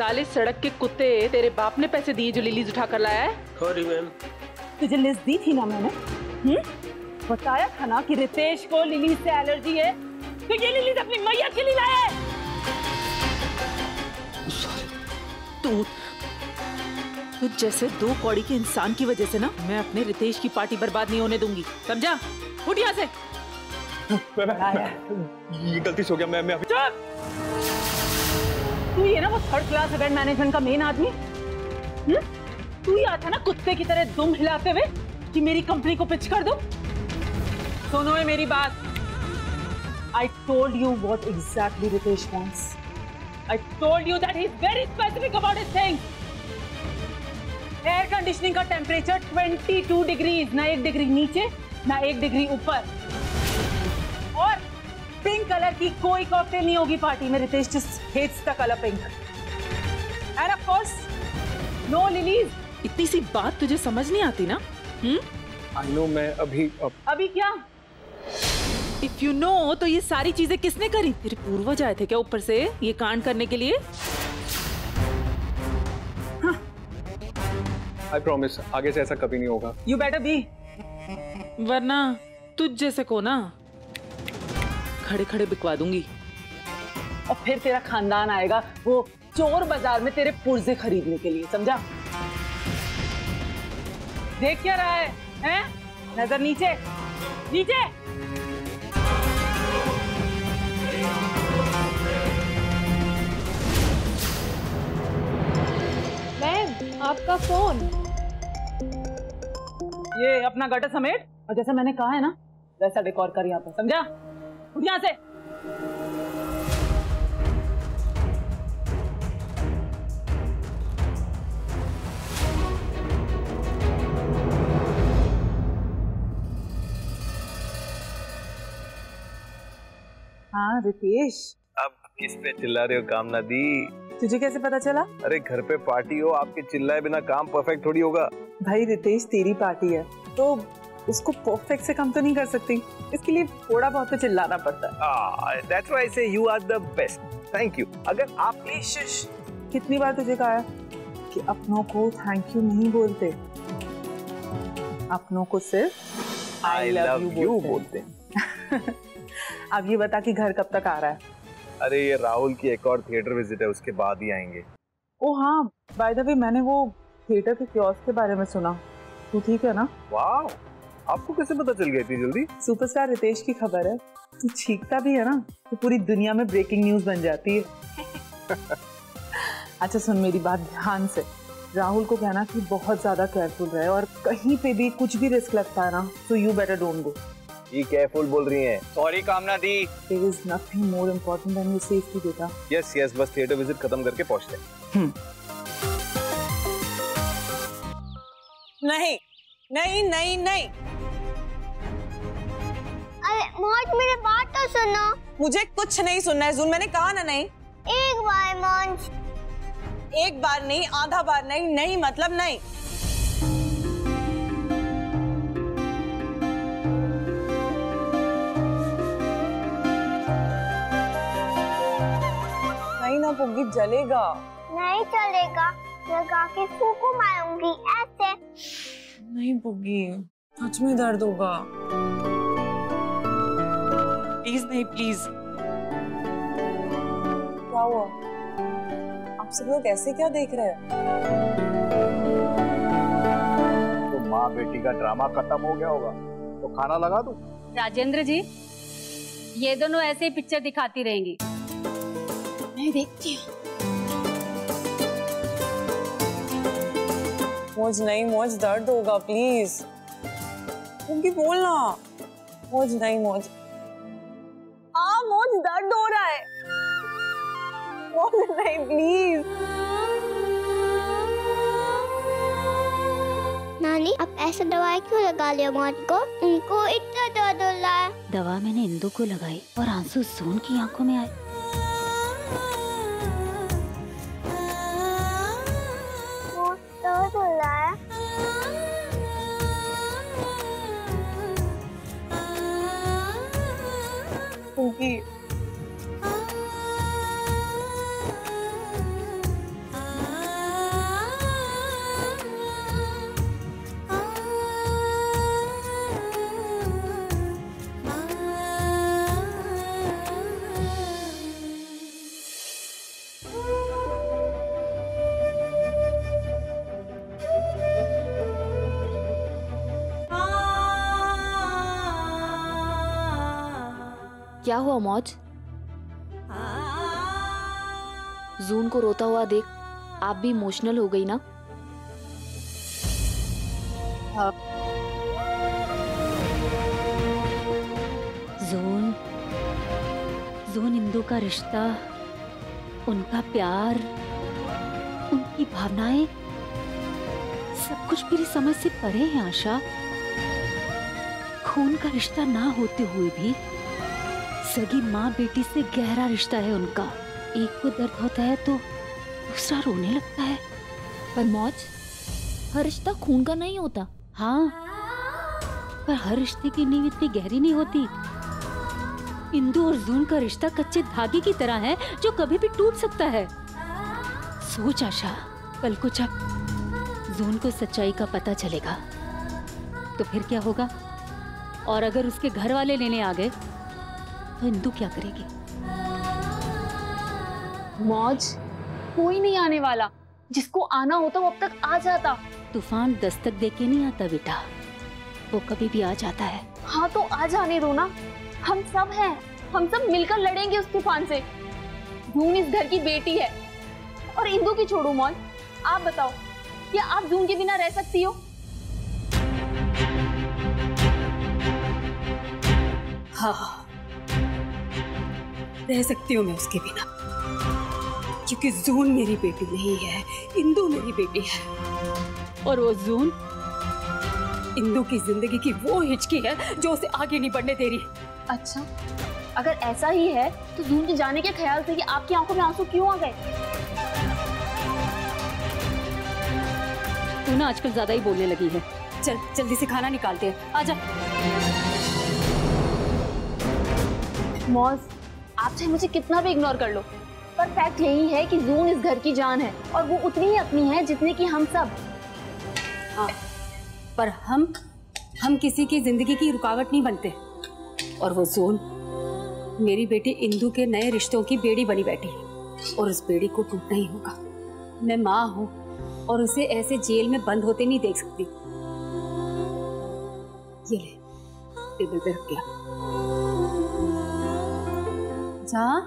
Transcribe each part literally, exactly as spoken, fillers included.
साले सड़क के कुत्ते, तेरे बाप ने पैसे दिए जो लिलीज उठा कर लाया है? Sorry ma'am. तुझे लिस्ट दी थी ना मैंने, हम्म? बताया था ना कि रितेश को लिलीज से एलर्जी है, तो ये लिलीज अपनी मैया के लिए लाया है। तू तू जैसे दो कौड़ी के इंसान की वजह से ना मैं अपने रितेश की पार्टी बर्बाद नहीं होने दूंगी, समझा? उठ यहाँ से। मैं, मैं, मैं, ये गलती हो गया। मैं मैं चुप! तू ये ना वो थर्ड क्लास इवेंट मैनेजमेंट का मेन आदमी, हम्म? तू ही आता ना कुत्ते की तरह दुम हिलाते हुए कि मेरी कंपनी को पिच कर दो। सुनो है मेरी बात। I told you what exactly Ritesh wants. I told you that he's very specific about his things. Air conditioning का टेम्परेचर बाईस डिग्रीज, ना एक डिग्री नीचे ना एक डिग्री ऊपर, और पिंक कलर की कोई कॉकटेल नहीं होगी पार्टी में। Ritesh just hates the color pink. And of course, no lilies. इतनी सी बात तुझे समझ नहीं आती ना? हम्म? I know, मैं अभी अब... अभी क्या? If you know, तो ये सारी चीजें किसने करी? तेरे पूर्वज आए थे क्या ऊपर से ये कांड करने के लिए? I promise, आगे से ऐसा कभी नहीं होगा। You better be. वरना तुझ जैसे को ना खड़े खड़े बिकवा दूंगी। और फिर तेरा खानदान आएगा वो चोर बाजार में तेरे पुर्जे खरीदने के लिए, समझा? देख क्या रहा है, हैं? नजर नीचे, नीचे। मैम, आपका फोन। ये अपना गटर समेट, और जैसा मैंने कहा है ना वैसा डेकोर कर यहाँ पर, समझा? उठ यहाँ से। हाँ रितेश, अब किस पे चिल्ला रहे हो कामना दी? तुझे कैसे पता चला? अरे घर पे पार्टी हो, आपके चिल्लाए बिना काम परफेक्ट थोड़ी होगा। भाई रितेश तेरी पार्टी है तो उसको परफेक्ट से कम तो नहीं कर सकती, इसके लिए थोड़ा बहुत तो चिल्लाना पड़ता है। ah, that's why I say you are the best. Thank you. अगर आप प्लीज, कितनी बार तुझे कहा है कि अपनों को थैंक यू नहीं बोलते, अपनों को सिर्फ I love you बोलते हैं। अब ये बता कि घर कब तक आ रहा है? अरे ये राहुल की एक और थिएटर विजिट है, उसके बाद ही आएंगे। ओ हाँ, बाय द वे मैंने वो थिएटर के कियोस्क के बारे में सुना, तू ठीक है ना? वाह, आपको कैसे पता चल गया इतनी जल्दी? सुपरस्टार रितेश की खबर है, तू चीखता भी है ना तो पूरी दुनिया में ब्रेकिंग न्यूज बन जाती है। अच्छा सुन मेरी बात ध्यान से, राहुल को कहना कि बहुत ज्यादा केयरफुल रहे और कहीं पे भी कुछ भी रिस्क लगता है ना तो यू बेटर डोंट गो। ये केयरफुल बोल रही हैं। Sorry Kamna di. There is nothing more important than your safety, बेटा। Yes, yes, बस थिएटर विजिट खत्म करके पहुंचते हैं। नहीं, नहीं, नहीं, नहीं। अरे मौज, मेरी बात तो सुनो। मुझे कुछ नहीं सुनना है जून, मैंने कहा ना नहीं। एक बार मौज। एक बार नहीं, आधा बार नहीं, नहीं मतलब नहीं। नहीं ना पुग्गी, जलेगा। नहीं चलेगा, लगा के फूको मारूंगी ऐसे। नहीं पुग्गी, सच में दर्द होगा। प्लीज नहीं, प्लीज। क्या हुआ? आप सब लोग ऐसे क्या देख रहे हैं? तो माँ बेटी का ड्रामा खत्म हो गया होगा, तो खाना लगा दूं? राजेंद्र जी, ये दोनों ऐसे ही पिक्चर दिखाती रहेंगी। मैं देखती हूँ। मौज नहीं, मौज दर्द होगा, प्लीज। पुग्गी बोलना। मौज नहीं, मौज। हाँ मौज दर्द हो रहा है। मौज नहीं, प्लीज। नानी, अब ऐसा दवाई क्यों लगा लिया मौज को? उनको इतना दर्द हो रहा है। दवा मैंने इंदु को लगाई और आंसू सोन की आंखों में आए। दर्द हो रहा है। पुग्गी, क्या हुआ मौज? जून को रोता हुआ देख आप भी इमोशनल हो गई ना? हाँ। जून, जून इंदु का रिश्ता, उनका प्यार, उनकी भावनाएं, सब कुछ मेरी समझ से परे है आशा। खून का रिश्ता ना होते हुए भी सगी माँ बेटी से गहरा रिश्ता है उनका। एक को दर्द होता है तो दूसरा रोने लगता है। पर मौज, हर रिश्ता खून का नहीं होता। हाँ, पर हर रिश्ते की नींव इतनी गहरी नहीं होती। इंदु और जून का रिश्ता कच्चे धागे की तरह है जो कभी भी टूट सकता है। सोच आशा, कल को जब जून को सच्चाई का पता चलेगा तो फिर क्या होगा? और अगर उसके घर वाले लेने आ गए तो इंदु क्या करेगी? मौज, कोई नहीं आने वाला। जिसको आना होता वो अब तक आ जाता। तूफान दस्तक देके नहीं आता बेटा, वो कभी भी आ जाता है। हाँ तो आ जाने दो ना, हम सब हैं, हम सब मिलकर लड़ेंगे उस तूफान से। जून इस घर की बेटी है। और इंदु की छोड़ो मौज, आप बताओ, क्या आप जून के बिना रह सकती हो? हाँ, रह सकती हूँ मैं उसके बिना, क्योंकि जून मेरी बेटी नहीं है, इंदु मेरी बेटी है। और वो जून इंदु की जिंदगी की वो हिचकी है जो उसे आगे नहीं बढ़ने दे रही। अच्छा, अगर ऐसा ही है तो जून के जाने के ख्याल से कि आपकी आंखों में आंसू क्यों आ गए? तू ना आजकल ज्यादा ही बोलने लगी है। चल जल्दी से खाना निकालते हैं, आजा। मौज, आप चाहे मुझे कितना भी इग्नोर कर लो, पर फैक्ट यही है कि जून इस घर की जान है और वो उतनी ही अपनी है जितने कि हम सब। हाँ, पर हम हम किसी की जिंदगी की रुकावट नहीं बनते। और वो जून मेरी बेटी इंदु के नए रिश्तों की बेड़ी बनी बैठी है और उस बेड़ी को टूटना ही होगा। मैं माँ हूँ और उसे ऐसे जेल में बंद होते नहीं देख सकती। ये ले, टेबल पे रख दिया। जा।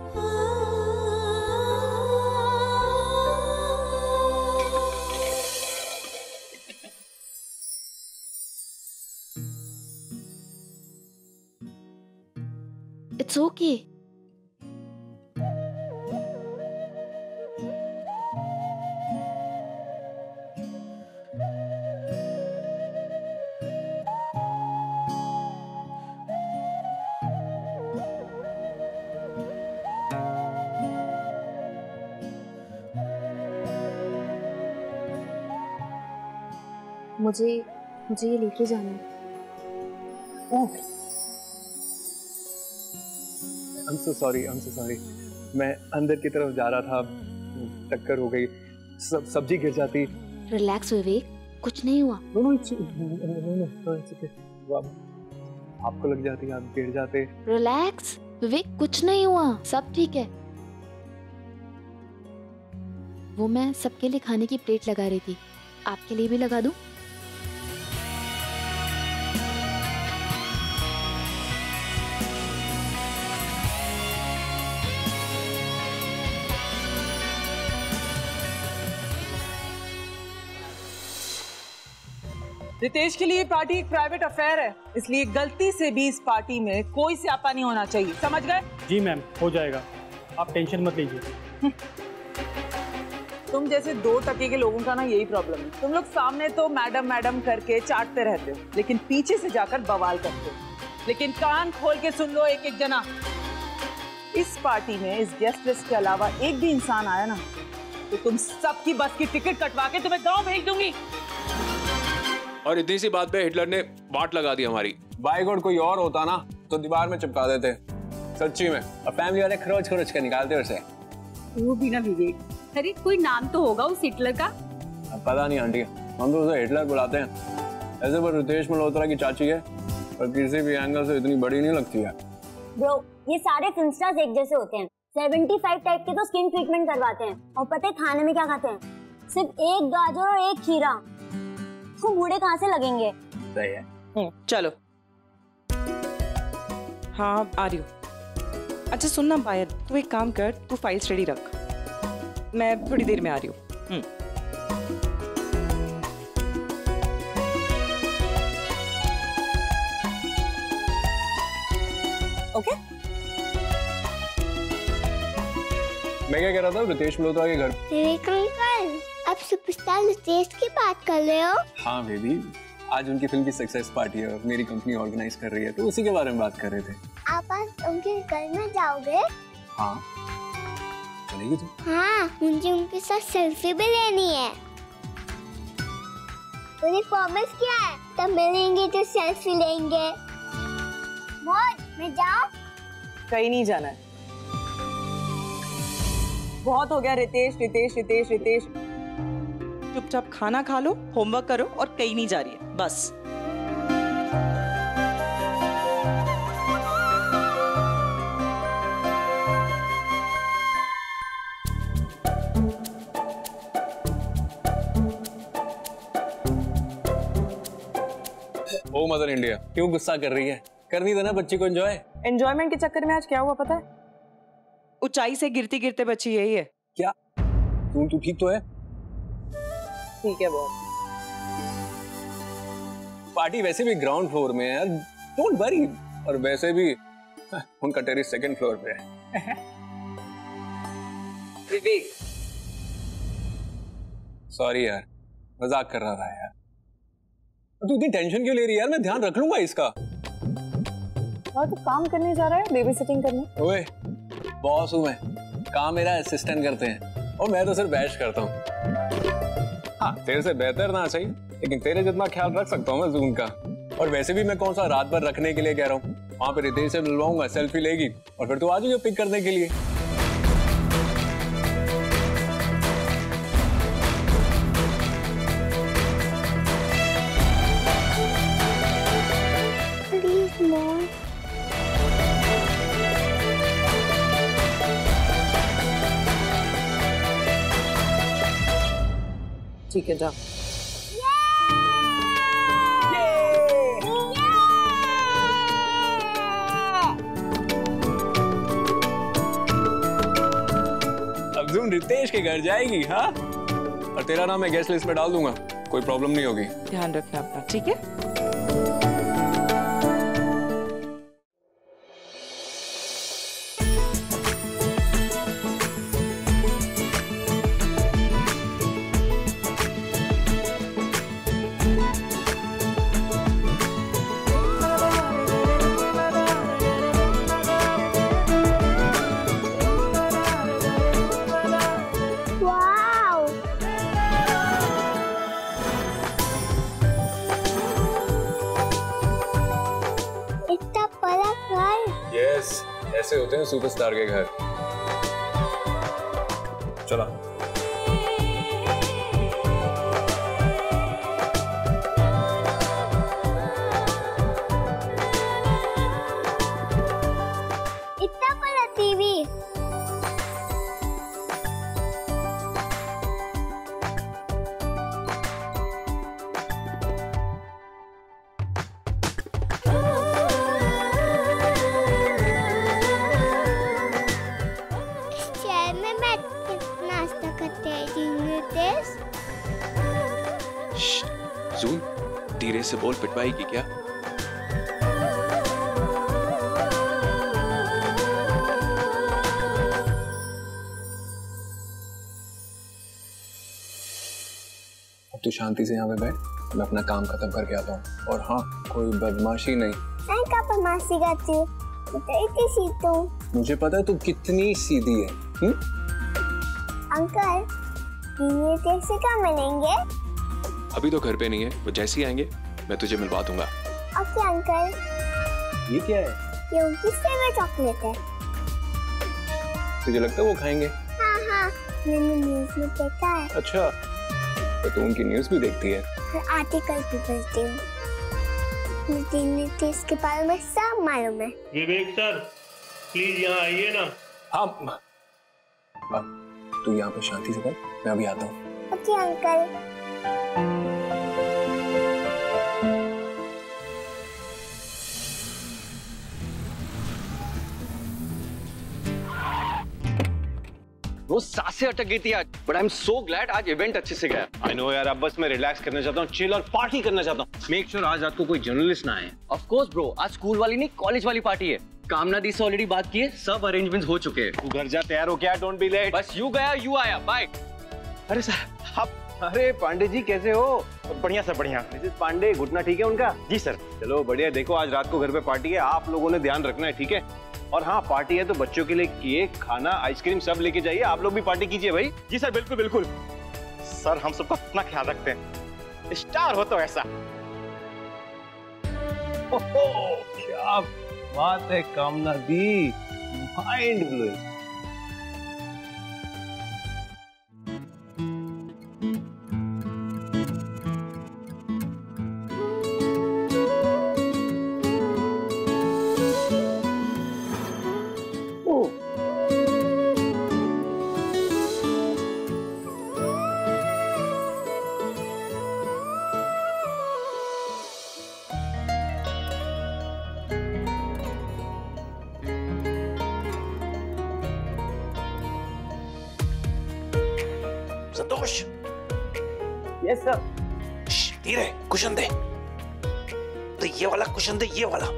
It's okay. मुझे मुझे ये लेके जाना है। ओह, I'm so sorry, I'm so sorry. मैं अंदर की तरफ जा रहा था, टक्कर हो गई, सब सब्जी गिर जाती। रिलैक्स विवेक, कुछ नहीं हुआ। No, no, it's, no, no, no, it's okay. वो आपको लग जाती, आप गिर जाते। रिलैक्स विवेक, कुछ नहीं हुआ, सब ठीक है। वो मैं सबके लिए खाने की प्लेट लगा रही थी, आपके लिए भी लगा दूं? रितेश के लिए पार्टी एक प्राइवेट अफेयर है, इसलिए गलती से भी इस पार्टी में कोई स्यापा नहीं होना चाहिए, समझ गए? जी मैम, हो जाएगा, आप टेंशन मत लीजिए। तुम जैसे दो टके के लोगों का ना यही प्रॉब्लम है। तुम लोग सामने तो मैडम मैडम करके चाटते रहते हो, लेकिन पीछे से जाकर बवाल करते हो। लेकिन कान खोल के सुन लो एक एक जना, इस पार्टी में इस गेस्ट लिस्ट के अलावा एक भी इंसान आया ना तो तुम सबकी बस की टिकट कटवा के तुम्हें गाँव भेज दूंगी। और इतनी सी बात पे हिटलर ने वाट लगा दी हमारी। बाई गॉड, कोई और होता ना तो दीवार में चिपका देते, सच्ची में। और फैमिली वाले खरोच खरोच के निकालते उसे। वो भी ना विवेक, अरे कोई नाम तो होगा उस हिटलर का। अब पता नहीं आंटी, हम तो उसे हिटलर बुलाते हैं। ऐसे पर रितेश मल्होत्रा की चाची है, पर किसी भी एंगल से इतनी बड़ी नहीं लगती है। ब्रो, ये सारे फिल्म स्टार्स एक जैसे होते हैं। पचहत्तर टाइप के तो स्किन ट्रीटमेंट करवाते हैं, और पता है खाने में क्या खाते हैं? सिर्फ एक गाजर और एक खीरा। तो बूढ़े कहाँ से लगेंगे? सही है। चलो, हाँ आ रही हूँ। अच्छा सुनना पायल, तू एक काम कर, तू फाइल्स रेडी रख, मैं थोड़ी देर में आ रही हूँ। ओके। मैं क्या कह रहा था, रितेश मल्होत्रा के घर। विवेक अंकल, आप सुपरस्टार रितेश की बात कर रहे हो? हाँ बेबी, आज उनकी फिल्म की सक्सेस पार्टी है, मेरी कंपनी ऑर्गेनाइज कर रही है, तो उसी के बारे में बात कर रहे थे। आप आज उनके घर में जाओगे? हाँ, चलेगी तू? हाँ, मुझे उनके साथ सेल्फी भी लेनी है। मैंने प्रॉमिस किया है, तब मिलेंगे तो सेल्फी लेंगे। मौज, मैं जाऊँ? कहीं नहीं जाना है। बहुत हो गया रितेश रितेश रितेश रितेश। चुपचाप खाना खा लो, होमवर्क करो और कहीं नहीं जा रही है, बस। ओ मदर इंडिया, क्यों गुस्सा कर रही है? करनी था ना बच्ची को एंजॉय। एंजॉयमेंट के चक्कर में आज क्या हुआ पता है? ऊंचाई से गिरती गिरते बची यही है। क्या? तू तू ठीक तो है? ठीक है बहुत। पार्टी वैसे भी ग्राउंड फ्लोर में है यार, डोंट वरी। और वैसे भी उनका टेरेस सेकंड फ्लोर पे है। विवेक, सॉरी यार, मजाक कर रहा था यार। तू इतनी टेंशन क्यों ले रही है यार? मैं ध्यान रख लूंगा इसका। और तू काम करने जा रहा है, बेबी सिटिंग करने? ओए, बॉस हूं मैं, काम मेरा असिस्टेंट करते हैं और मैं तो सिर्फ बैश करता हूँ। हाँ, तेरे से बेहतर ना सही, लेकिन तेरे जितना ख्याल रख सकता हूँ मैं जून का। और वैसे भी मैं कौन सा रात भर रखने के लिए कह रहा हूँ। वहां पे रितेश से मिलवाऊंगा, सेल्फी लेगी और फिर तू आ जाइए पिक करने के लिए। Please mom. ठीक है, जा। अब जून रितेश के घर जाएगी, हाँ? और तेरा नाम मैं गेस्ट लिस्ट में डाल दूंगा, कोई प्रॉब्लम नहीं होगी। ध्यान रखना अपना, ठीक है? वाओ, इतना बड़ा घर। यस, ऐसे होते हैं सुपरस्टार के घर। चला। इतना बड़ा टीवी। इस चेयर में बैठ के नाश्ता करते हैं रितेश। जून, धीरे से बोल, पिटवाएगी क्या? अब तू शांति से यहाँ पे बैठ, मैं अपना काम खत्म करके आता हूँ। और हाँ, कोई बदमाशी नहीं। मैं क्या बदमाशी करती हूँ? मैं तो इतनी सीधी हूँ। मुझे पता है तू कितनी सीधी है। हुँ? अंकल, ये कैसे क्या मिलेंगे? अभी तो घर पे नहीं है, वो जैसे ही आएंगे मैं तुझे मिलवा दूंगा। Okay uncle. ये क्या है? ये उनकी फेवरेट चॉकलेट है। तुझे लगता है वो खाएंगे? हाँ हाँ, मैंने न्यूज़ में देखा है। अच्छा, तो तू उनकी न्यूज़ भी देखती है? मैं आर्टिकल भी पढ़ती हूँ। मुझे नीतीश के बारे में सब मालूम है। विवेक सर, प्लीज यहाँ आइए ना। हाँ, तू यहाँ पे शांति से बैठ, मैं अभी आता हूँ। Okay uncle. वो सांसें अटक गई थी आज, but I am so glad आज इवेंट अच्छे से गया। आई नो यार, अब बस मैं रिलैक्स करना चाहता हूँ, चिल और पार्टी करना चाहता हूँ। मेक श्योर आज रात को कोई जर्नलिस्ट ना आए। ऑफ कोर्स ब्रो, आज स्कूल वाली नहीं कॉलेज वाली पार्टी है। कामना दी से ऑलरेडी बात की है, सब अरेंजमेंट्स हो चुके हैं। तू घर जा, तैयार हो क्या? Don't be late. बस यू गया यू आया, बाय। अरे सर आप, अरे पांडे जी कैसे हो? बढ़िया सर बढ़िया। मिसेस पांडे, घुटना ठीक है उनका? जी सर। चलो बढ़िया। देखो आज रात को घर पे पार्टी है, आप लोगों ने ध्यान रखना है, ठीक है? और हाँ, पार्टी है तो बच्चों के लिए केक, खाना, आइसक्रीम सब लेके जाइए। आप लोग भी पार्टी कीजिए भाई। जी सर, बिल्कुल बिल्कुल सर, हम सबका अपना ख्याल रखते हैं। स्टार हो तो ऐसा। ओहो, क्या बात है Kamna di, mind blowing. Santosh. Yes sir. धीरे, कुशन दे। तो ये वाला कुशन दे, ये वाला।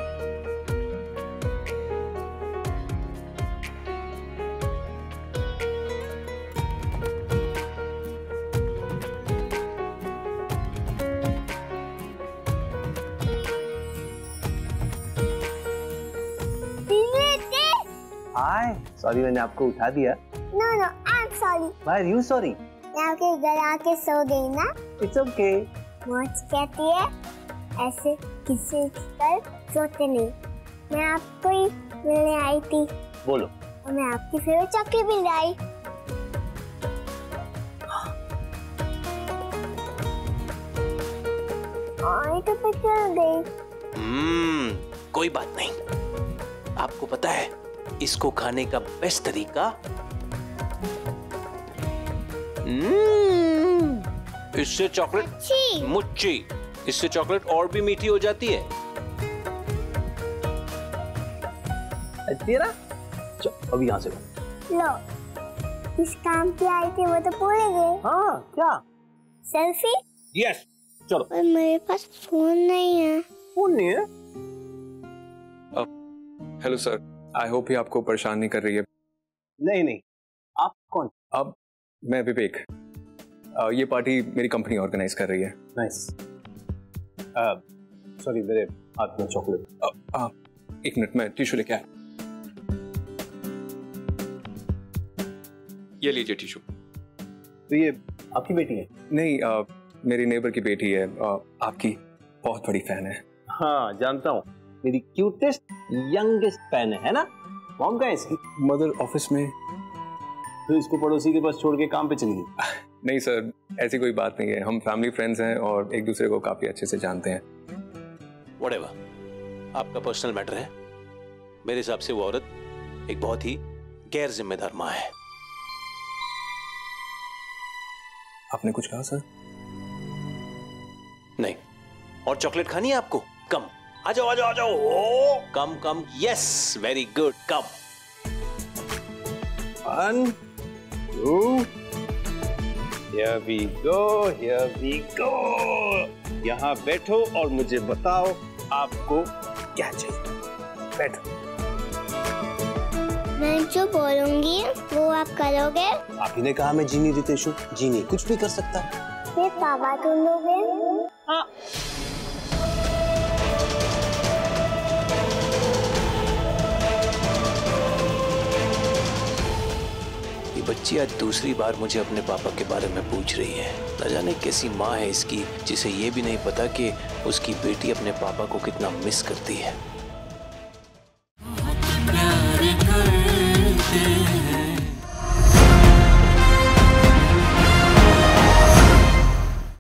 हाय, सॉरी मैंने आपको उठा दिया। No no, I am sorry. Why are you sorry? मैं आपके घर आके सो गई ना। It's okay. मौज कहती है ऐसे किसी पर सोते नहीं। मैं आपको ही मिलने आई थी। बोलो। और मैं आपकी फेवरेट चॉकलेट भी लाई। आई तो पे चल गई। हम्म, कोई बात नहीं। आपको पता है इसको खाने का बेस्ट तरीका? इससे चॉकलेट मुच्ची, इससे चॉकलेट और भी मीठी हो जाती है। तेरा अभी यहाँ से लो, इस काम की आई थी वो तो भूल गए। हाँ, क्या? सेल्फी? यस, चलो। और मेरे पास फोन नहीं है। फोन नहीं है? हेलो सर, आई होप ये आपको परेशान नहीं कर रही है। नहीं नहीं, आप कौन? अब मैं विवेक। uh, ये पार्टी मेरी कंपनी ऑर्गेनाइज कर रही है। नाइस। सॉरी, मेरे हाथ में चॉकलेट। uh, uh, एक मिनट में टिश्यू लेके आया। ये लीजिए टिश्यू। तो ये आपकी बेटी है? नहीं, uh, मेरी नेबर की बेटी है। uh, आपकी बहुत बड़ी फैन है। हाँ जानता हूँ, मेरी क्यूटेस्ट यंगेस्ट फैन है, है ना? मॉम कहाँ है इसकी? मदर ऑफिस में। तो इसको पड़ोसी के पास छोड़ के काम पे चली गई? नहीं सर, ऐसी कोई बात नहीं है। हम फैमिली फ्रेंड्स हैं और एक दूसरे को काफी अच्छे से जानते हैं। Whatever, आपका पर्सनल मैटर है। मेरे हिसाब से वो औरत एक बहुत ही गैर जिम्मेदार माँ है। आपने कुछ कहा सर? नहीं। और चॉकलेट खानी है आपको? कम, आ जाओ आ जाओ आ जाओ। Oh, come come, yes, very good, come. One, two, here we go, here we go. यहाँ बैठो और मुझे बताओ आपको क्या चाहिए। बैठो। मैं जो बोलूंगी वो आप करोगे? आप ही ने कहा मैं जीनी रितेश हूँ, जीनी कुछ भी कर सकता है। फिर पापा तुम लोगे? हाँ। बच्ची आज दूसरी बार मुझे अपने पापा के बारे में पूछ रही है। न जाने कैसी माँ है इसकी, जिसे ये भी नहीं पता कि उसकी बेटी अपने पापा को कितना मिस करती है।